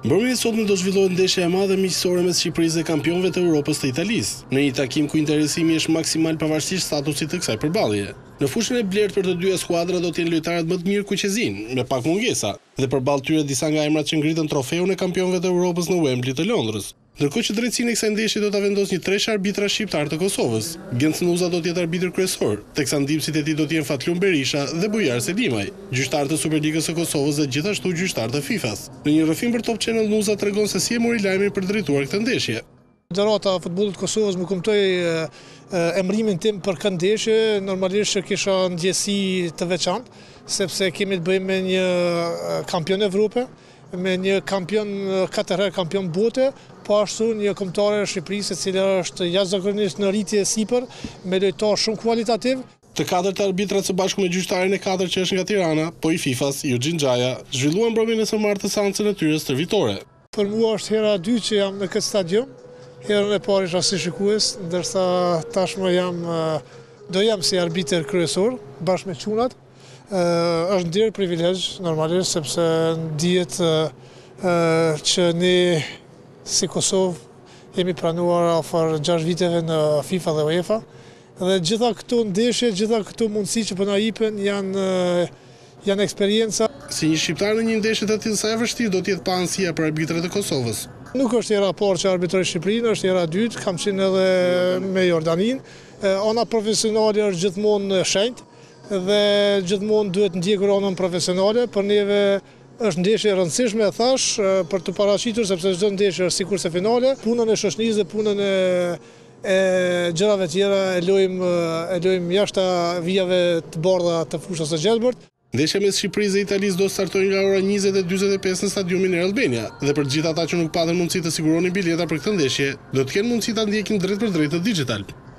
Mbrëmjen e sotme do zhvillohet ndeshja e madhe miqësore mes Shqipërisë dhe kampionëve të Europës të Italisë, në një takim ku interesimi është maksimal pavarësisht statusit të kësaj përballje. Në fushën e blertë për të dyja skuadra do të jenë lojtarët më të mirë kuqezin, me pak mungesa, dhe përballë tyre disa nga emrat që ngritën trofeun e kampionëve të Europës në Wembley të Londrës. Ndërkohë që drejtsinë e kësaj ndeshje do ta vendosë një tresh arbitra shqiptar të Kosovës. Genc Nuza do të jetë arbitër kryesor, teksa ndihmësit e tij do të jenë Fatlum Berisha dhe Bujar Selimaj, gjyqtar të Superligës së Kosovës dhe gjithashtu gjyqtar të FIFA-s. Në një rrëfim për Top Channel Nuza tregon se si e mori lajmin për drejtuar këtë ndeshje. Federata e futbollit të Kosovës më kumtoi emrimin tim për këtë ndeshje, normalisht që kisha ndjesi të veçantë, sepse kemi të bëjmë me një kampion Evrope, me një kampion 4 herë kampion bote, po ashtu një kombëtare e Shqipërisë e cila është jashtëzakonisht në rritje sipër, me lojtar shumë kualitativ. Të katërt arbitrat së bashku me gjyqtarin e katërt që është nga Tirana, po i FIFA-s, Eugene Xhaja, zhvilluan mbrëmjen e së martë të seancën e tyre stërvitore. Për mua është hera e dytë që jam në këtë stadium. Herën e parë isha si shikues, ndërsa tashmë do jam si arbitër kryesor bashkë me çunat. Është ndjer privilegj normalisht sepse dihet që ne si Kosovë jemi pranuar afër 6 viteve në FIFA dhe UEFA dhe gjitha këto ndeshje, gjitha këto mundësi që po na jipen janë eksperjenca. Si një shqiptar në një ndeshje të tillë sa e vështirë do të jetë pa anësia për arbitrat e Kosovës. Nuk është hera e parë që arbitroj Shqipërinë, është hera e dytë, kam qenë edhe me Jordaninë. Ana profesionale është gjithmonë e shenjtë dhe gjithmonë duhet ndjekur anën profesionale. Për neve është ndeshje e rëndësishme, e thash, për të paraqitur sepse çdo ndeshje është sikurse finale. Punën e shoqërisë dhe punën e gjërave tjera e lojmë jashtë vijave të bardha të fushës së Gjelbërt. Ndeshja mes Shqipërisë dhe Italisë do startojë nga ora 20:45 në stadiumin Air Albania dhe për gjithë ata që nuk patën mundësi të siguronin bileta për këtë ndeshje, do të kenë mundësi ta ndjekin drejt për drejt në digital.